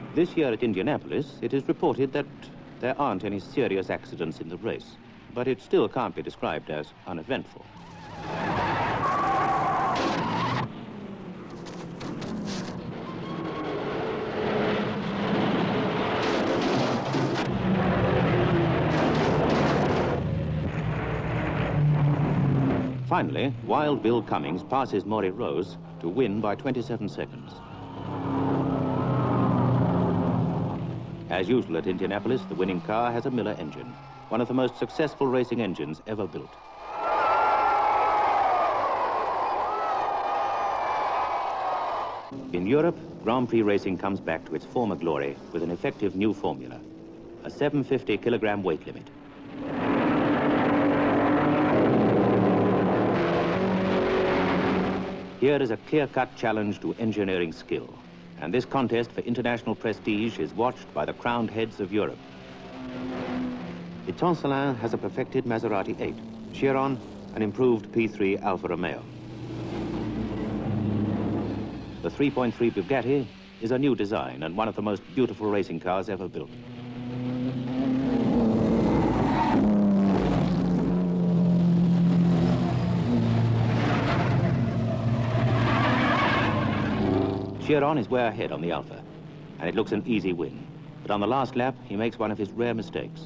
This year at Indianapolis, it is reported that there aren't any serious accidents in the race, but it still can't be described as uneventful. Finally, Wild Bill Cummings passes Maury Rose to win by 27 seconds. As usual at Indianapolis, the winning car has a Miller engine, one of the most successful racing engines ever built. In Europe, Grand Prix racing comes back to its former glory with an effective new formula, a 750-kilogram weight limit. Here is a clear-cut challenge to engineering skill, and this contest for international prestige is watched by the crowned heads of Europe. Étincelin has a perfected Maserati 8, Chiron an improved P3 Alfa Romeo. The 3.3 Bugatti is a new design and one of the most beautiful racing cars ever built. Chiron is way ahead on the Alfa, and it looks an easy win. But on the last lap, he makes one of his rare mistakes.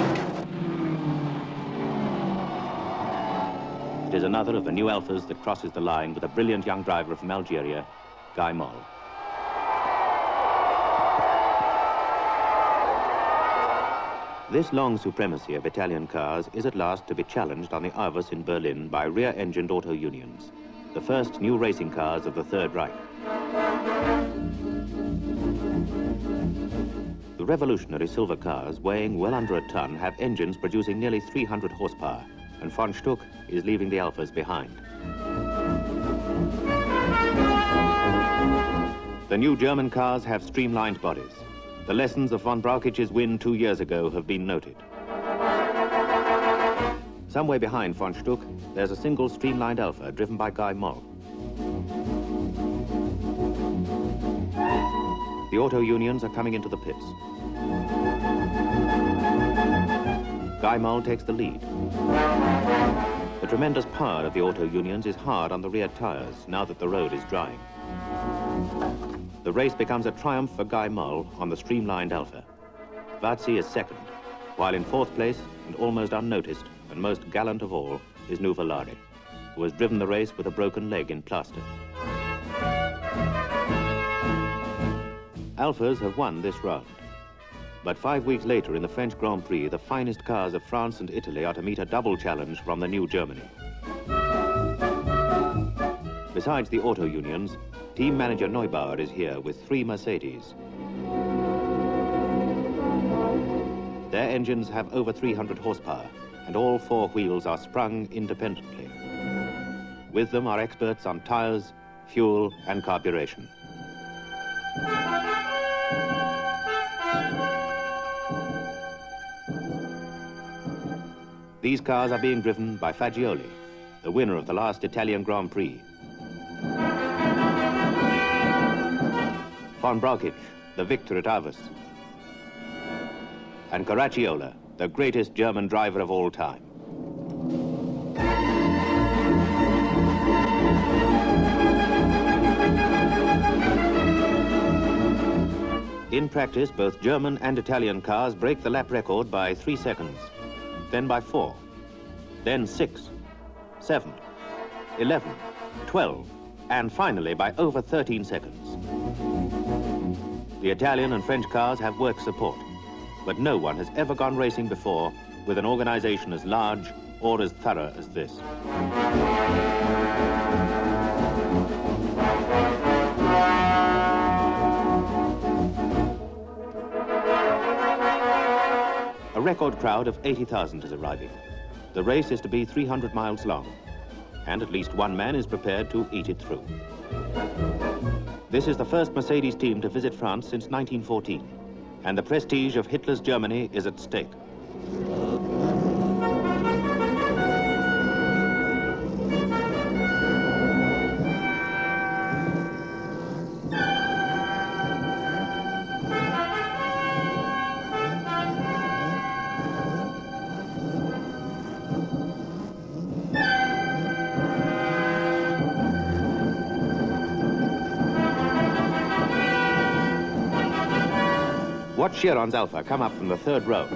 It is another of the new Alfas that crosses the line with a brilliant young driver from Algeria, Guy Moll. This long supremacy of Italian cars is at last to be challenged on the Arvus in Berlin by rear-engined auto unions, the first new racing cars of the Third Reich. The revolutionary silver cars, weighing well under a ton, have engines producing nearly 300 horsepower, and von Stuck is leaving the Alfas behind. The new German cars have streamlined bodies. The lessons of von Brauchich's win 2 years ago have been noted. Somewhere behind von Stuck, there's a single streamlined Alfa driven by Guy Moll. The auto unions are coming into the pits. Guy Moll takes the lead. The tremendous power of the auto unions is hard on the rear tires now that the road is drying. The race becomes a triumph for Guy Moll on the streamlined Alfa. Vazzi is second, while in fourth place, and almost unnoticed, and most gallant of all, is Nuvolari, who has driven the race with a broken leg in plaster. Alfas have won this round. But 5 weeks later in the French Grand Prix, the finest cars of France and Italy are to meet a double challenge from the new Germany. Besides the auto unions, team manager Neubauer is here with 3 Mercedes. Their engines have over 300 horsepower, and all 4 wheels are sprung independently. With them are experts on tires, fuel, and carburation. These cars are being driven by Fagioli, the winner of the last Italian Grand Prix. Von Brauchich, the victor at Arvus. And Caracciola, the greatest German driver of all time. In practice, both German and Italian cars break the lap record by 3 seconds. Then by 4, then 6, 7, 11, 12, and finally by over 13 seconds. The Italian and French cars have work support, but no one has ever gone racing before with an organization as large or as thorough as this. A record crowd of 80,000 is arriving. The race is to be 300 miles long, and at least one man is prepared to eat it through. This is the first Mercedes team to visit France since 1914, and the prestige of Hitler's Germany is at stake. Watch Chiron's Alpha come up from the third row.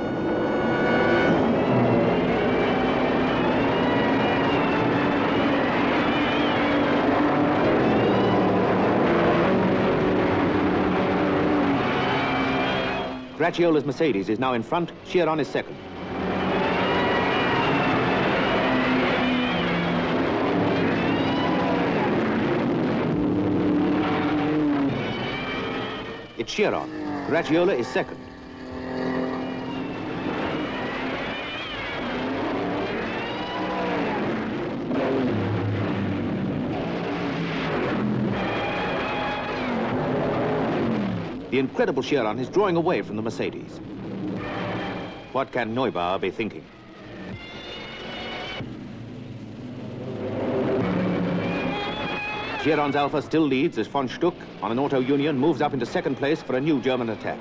Caracciolla's Mercedes is now in front, Chiron is second. It's Chiron. Caracciola is second. The incredible Chiron is drawing away from the Mercedes. What can Neubauer be thinking? Chiron's Alpha still leads as von Stuck on an Auto Union moves up into second place for a new German attack.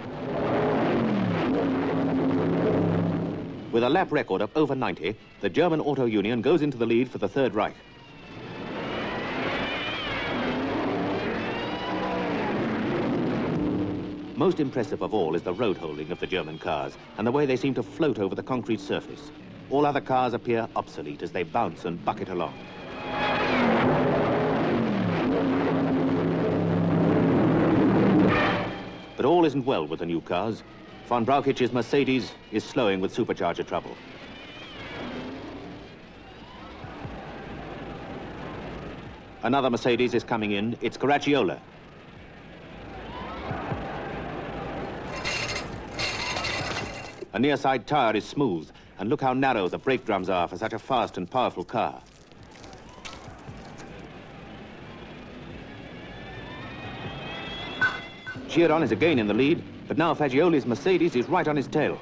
With a lap record of over 90, the German Auto Union goes into the lead for the Third Reich. Most impressive of all is the road holding of the German cars and the way they seem to float over the concrete surface. All other cars appear obsolete as they bounce and bucket along. But all isn't well with the new cars. Von Brauchitz's Mercedes is slowing with supercharger trouble. Another Mercedes is coming in. It's Caracciola. A near side tire is smooth, and look how narrow the brake drums are for such a fast and powerful car. Chiron is again in the lead, but now Fagioli's Mercedes is right on his tail.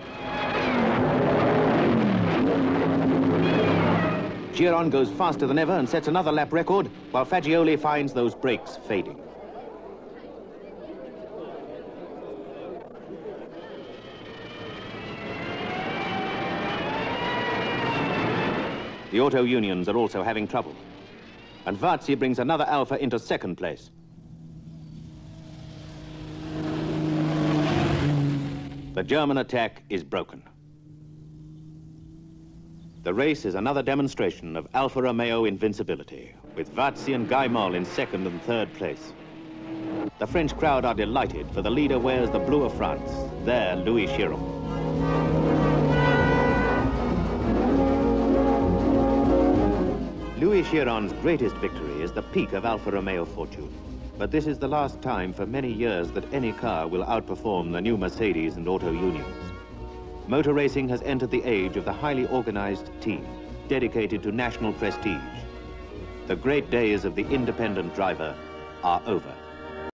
Chiron goes faster than ever and sets another lap record, while Fagioli finds those brakes fading. The Auto Unions are also having trouble. And Varzi brings another Alpha into second place. The German attack is broken. The race is another demonstration of Alfa Romeo invincibility, with Varzi and Guy Moll in second and third place. The French crowd are delighted, for the leader wears the blue of France, their Louis Chiron. Louis Chiron's greatest victory is the peak of Alfa Romeo fortune. But this is the last time for many years that any car will outperform the new Mercedes and Auto Unions. Motor racing has entered the age of the highly organized team, dedicated to national prestige. The great days of the independent driver are over.